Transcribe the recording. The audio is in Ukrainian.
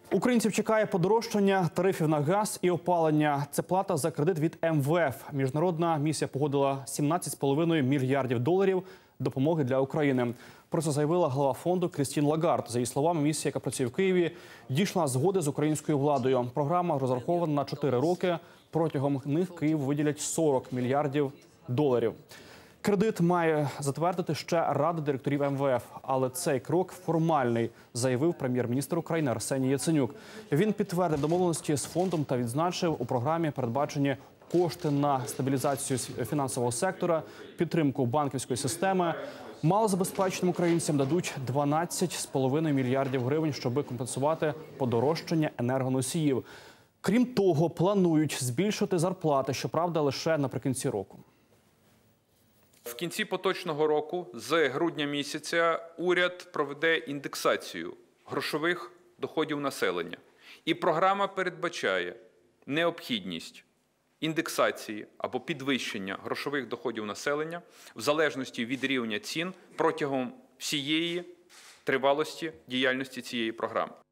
Українців чекає подорожчання тарифів на газ і опалення. Це плата за кредит від МВФ. Міжнародна місія погодила 17,5 мільярдів доларів допомоги для України. Про це заявила голова фонду Крістін Лагард. За її словами, місія, яка працює в Києві, дійшла згоди з українською владою. Програма розрахована на 4 роки. Протягом них Київ виділять 40 мільярдів доларів. Кредит має затвердити ще Рада директорів МВФ, але цей крок формальний, заявив прем'єр-міністр України Арсеній Яценюк. Він підтвердив домовленості з фондом та відзначив, у програмі передбачені кошти на стабілізацію фінансового сектора, підтримку банківської системи. Малозабезпеченим українцям дадуть 12,5 мільярдів гривень, щоб компенсувати подорожчання енергоносіїв. Крім того, планують збільшити зарплати, щоправда, лише наприкінці року. В кінці поточного року, з грудня місяця, уряд проведе індексацію грошових доходів населення. І програма передбачає необхідність індексації або підвищення грошових доходів населення в залежності від рівня цін протягом всієї тривалості діяльності цієї програми.